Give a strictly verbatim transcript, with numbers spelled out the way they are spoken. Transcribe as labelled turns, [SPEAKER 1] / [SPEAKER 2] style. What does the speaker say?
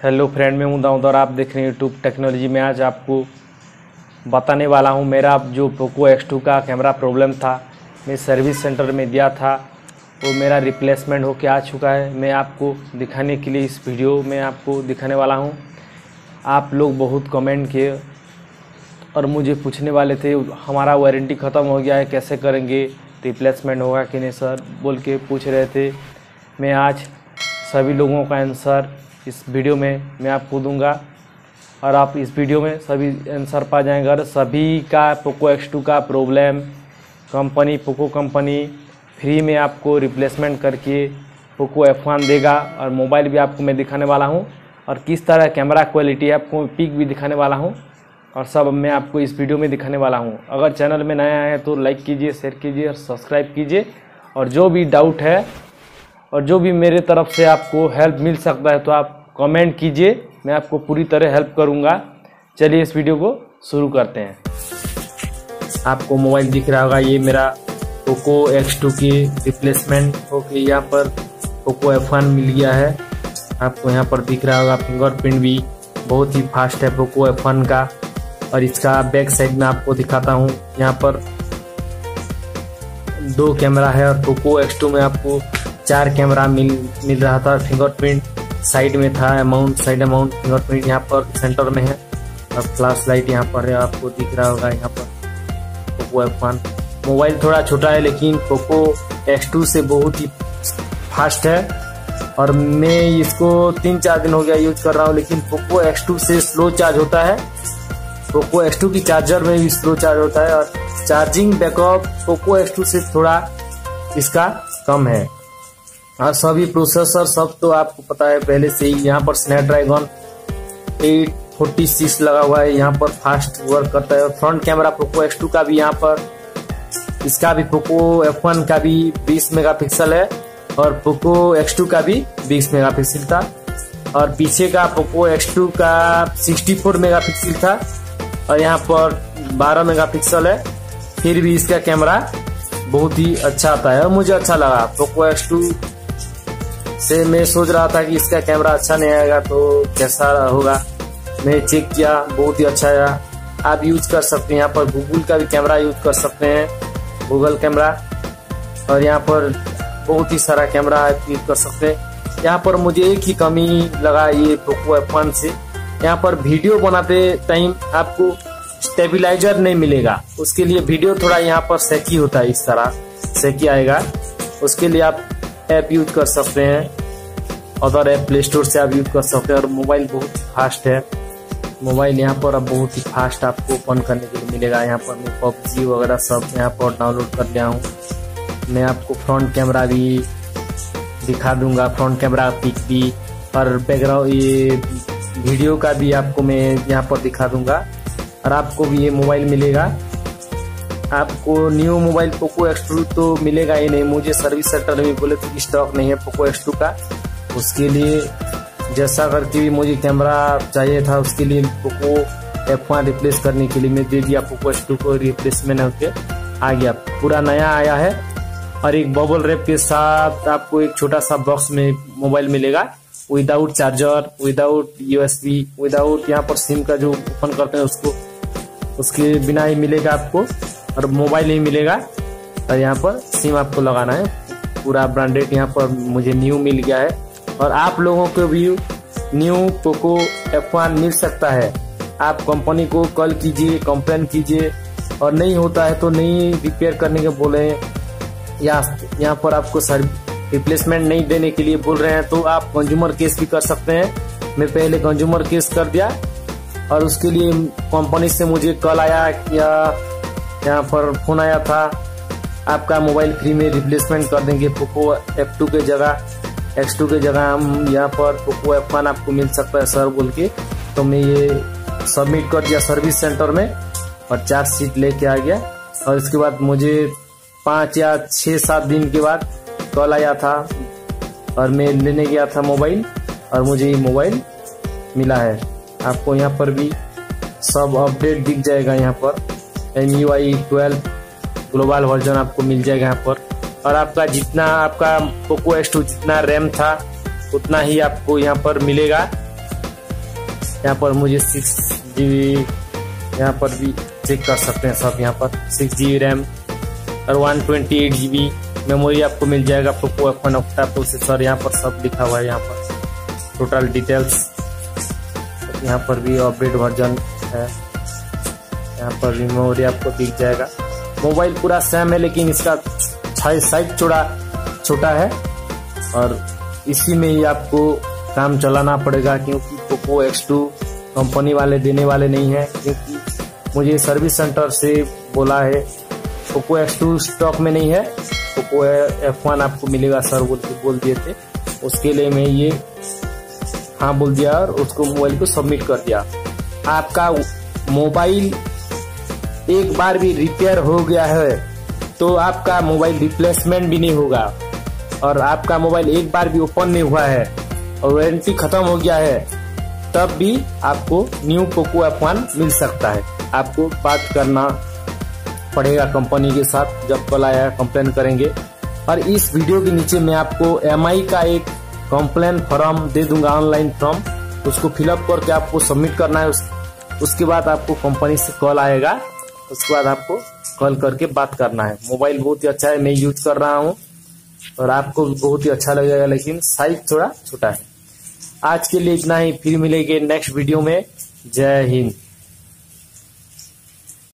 [SPEAKER 1] Hello friend, मैं हूं दाऊद और आप देख रहे हैं यूट्यूब टेक्नोलॉजी में। आज आपको बताने वाला हूं मेरा जो पोको एक्स टू का कैमरा प्रॉब्लम था, मैं सर्विस सेंटर में दिया था, वो मेरा रिप्लेसमेंट होके आ चुका है। मैं आपको दिखाने के लिए इस वीडियो में आपको दिखाने वाला हूं। आप लोग बहुत कमेंट किए और मुझे पूछने वाले थे हमारा वारंटी ख़त्म हो गया है, कैसे करेंगे, रिप्लेसमेंट होगा कि नहीं सर बोल के पूछ रहे थे। मैं आज सभी लोगों का आंसर इस वीडियो में मैं आपको दूंगा और आप इस वीडियो में सभी आंसर पा जाएंगे। अगर सभी का पोको एक्स टू का problem company Poco company free में आपको रिप्लेसमेंट करके पोको एफ वन देगा और मोबाइल भी आपको मैं दिखाने वाला हूं और किस तरह कैमरा क्वालिटी है आपको पिक भी दिखाने वाला हूं और सब मैं आपको इस वीडियो में दिखाने वाला हूं। अगर चैनल में नया है तो लाइक कीजिए, शेयर कीजिए और सब्सक्राइब कीजिए। और जो भी डाउट है और जो भी मेरे तरफ से आपको हेल्प मिल सकता है तो आप कमेंट कीजिए, मैं आपको पूरी तरह हेल्प करूंगा। चलिए इस वीडियो को शुरू करते हैं। आपको मोबाइल दिख रहा होगा, ये मेरा पोको एक्स टू की रिप्लेसमेंट होके यहाँ पर पोको एफ वन मिल गया है। आपको यहाँ पर दिख रहा होगा, फिंगरप्रिंट भी बहुत ही फास्ट है पोको एफ वन का। और इसका बैक साइड में आपको दिखाता हूँ, यहाँ पर दो कैमरा है और पोको एक्स टू में आपको चार कैमरा मिल मिल रहा था। फिंगरप्रिंट साइड में था, अमाउंट साइड अमाउंट फिंगरप्रिंट यहाँ पर सेंटर में है और फ्लैश लाइट यहाँ पर है, आपको दिख रहा होगा। यहाँ पर पोको एफ वन मोबाइल थोड़ा छोटा है लेकिन पोको एक्स टू से बहुत ही फास्ट है और मैं इसको तीन चार दिन हो गया यूज कर रहा हूँ, लेकिन पोको एक्स टू से स्लो चार्ज होता है। पोको एक्स टू की चार्जर में भी स्लो चार्ज होता है और charging backup Poco X two से थोड़ा इसका कम है। और सभी प्रोसेसर सब तो आपको पता है पहले से ही। यहाँ पर स्नैपड्रैगन एट फोर्टी सिक्स लगा हुआ है, यहाँ पर फास्ट वर्क करता है। और front camera Poco X two का भी यहाँ पर, इसका भी पोको एफ वन का भी बीस मेगापिक्सल है और पोको एक्स टू का भी बीस मेगापिक्सल था। और पीछे का पोको एक्स टू का सिक्सटी फोर मेगापिक्सल था और यहाँ पर बारह मेगापिक्सल है। फिर भी इसका कैमरा बहुत ही अच्छा आता है और मुझे अच्छा लगा। पोको एक्स टू से मैं सोच रहा था कि इसका कैमरा अच्छा नहीं आएगा तो कैसा होगा, मैं चेक किया, बहुत ही अच्छा आया। आप यूज कर सकते हैं, यहाँ पर गूगल का भी कैमरा यूज कर सकते हैं, गूगल कैमरा। और यहाँ पर बहुत ही सारा कैमरा आप यूज कर सकते हैं। यहाँ पर मुझे एक ही कमी लगा ये पोको एफ वन से, यहाँ पर वीडियो बनाते टाइम आपको स्टेबिलाईजर नहीं मिलेगा। उसके लिए वीडियो थोड़ा यहाँ पर सेकी होता है, इस तरह सेकी आएगा। उसके लिए आप ऐप यूज कर सकते हैं, अदर ऐप प्ले स्टोर से आप यूज कर सकते हैं। और मोबाइल बहुत फास्ट है, मोबाइल यहाँ पर अब बहुत ही फास्ट आपको ओपन करने के लिए मिलेगा। यहाँ पर मैं पबजी वगैरह सब यहाँ पर डाउनलोड कर लिया हूँ। मैं आपको फ्रंट कैमरा भी दिखा दूंगा, फ्रंट कैमरा पिक भी और बैकग्राउंड ये वीडियो का भी आपको मैं यहाँ पर दिखा दूंगा। और आपको भी ये मोबाइल मिलेगा। आपको new mobile Poco X two तो मिलेगा ही नहीं, मुझे सर्विस सेंटर में बोले तो स्टॉक नहीं है पोको एक्स टू का। उसके लिए जैसा करके भी मुझे कैमरा चाहिए था, उसके लिए पोको एफ वन रिप्लेस करने के लिए मैं दे दिया पोको एक्स टू को, रिप्लेसमेंट होके आ गया, पूरा नया आया है। और एक बबल रैप के साथ आपको एक छोटा सा बॉक्स में मोबाइल मिलेगा, without charger, without USB, without यहाँ पर सिम का जो ओपन करते हैं उसको, उसके बिना ही मिलेगा आपको। और मोबाइल ही मिलेगा और यहाँ पर सिम आपको लगाना है। पूरा ब्रांडेड यहाँ पर मुझे न्यू मिल गया है और आप लोगों को भी न्यू पोको एफ वन मिल सकता है। आप कंपनी को कॉल कीजिए, कंप्लेन कीजिए और नहीं होता है तो नहीं रिपेयर करने के बोले या यहाँ पर आपको रिप्लेसमेंट नहीं देने के लिए बोल रहे हैं तो आप कंज्यूमर केस भी कर सकते हैं। मैं पहले कंज्यूमर केस कर दिया और उसके लिए कंपनी से मुझे कॉल आया या यहाँ पर फोन आया था, आपका मोबाइल फ्री में रिप्लेसमेंट कर देंगे पोको एफ टू के जगह, एक्स टू के जगह हम यहाँ पर पोको एफ वन आपको मिल सकता है सर बोल के। तो मैं ये सबमिट कर दिया सर्विस सेंटर में और चार्ज शीट लेके आ गया। और इसके बाद मुझे पाँच या छः सात दिन के बाद कॉल आया था और मैं लेने गया था मोबाइल और मुझे ये मोबाइल मिला है। आपको यहाँ पर भी सब अपडेट दिख जाएगा, यहाँ पर M U I twelve global version आपको मिल जाएगा यहाँ पर। और आपका जितना आपका पोको एक्स टू जितना रैम था उतना ही आपको यहाँ पर मिलेगा। यहाँ पर मुझे सिक्स जी बी यहाँ पर भी चेक कर सकते हैं सब। यहाँ पर सिक्स जी बी रैम और one twenty eight G B memory आपको मिल जाएगा। Poco F one octa processor यहाँ पर सब लिखा हुआ है। यहाँ पर टोटल डिटेल्स, यहाँ पर भी अपडेट वर्जन है। यहाँ पर भी मेमोरी आपको दिख जाएगा। मोबाइल पूरा सेम है लेकिन इसका साइज छोटा छोटा है और इसी में ही आपको काम चलाना पड़ेगा, क्योंकि पोको एक्स टू कंपनी वाले देने वाले नहीं है। क्योंकि मुझे सर्विस सेंटर से बोला है पोको एक्स टू स्टॉक में नहीं है, पोको एफ वन आपको मिलेगा सर बोल के बोल दिए थे। उसके लिए मैं ये हाँ बोल दिया और उसको मोबाइल को सबमिट कर दिया। आपका मोबाइल एक बार भी रिपेयर हो गया है तो आपका मोबाइल रिप्लेसमेंट भी नहीं होगा, और आपका मोबाइल एक बार भी ओपन नहीं हुआ है और वारंटी खत्म हो गया है तब भी आपको न्यू पोको एफ वन मिल सकता है। आपको बात करना पड़ेगा कंपनी के साथ, जब कल आया कंप्लेन करेंगे। और इस वीडियो के नीचे मैं आपको एम आई का एक कंप्लेन फॉर्म दे दूंगा, ऑनलाइन फॉर्म, उसको फिलअप करके आपको सबमिट करना है। उस, उसके बाद आपको कंपनी से कॉल आएगा, उसके बाद आपको कॉल करके बात करना है। मोबाइल बहुत ही अच्छा है, मैं यूज कर रहा हूँ और आपको बहुत ही अच्छा लगेगा, लेकिन साइज थोड़ा छोटा है। आज के लिए इतना ही, फिर मिलेंगे नेक्स्ट वीडियो में। जय हिंद।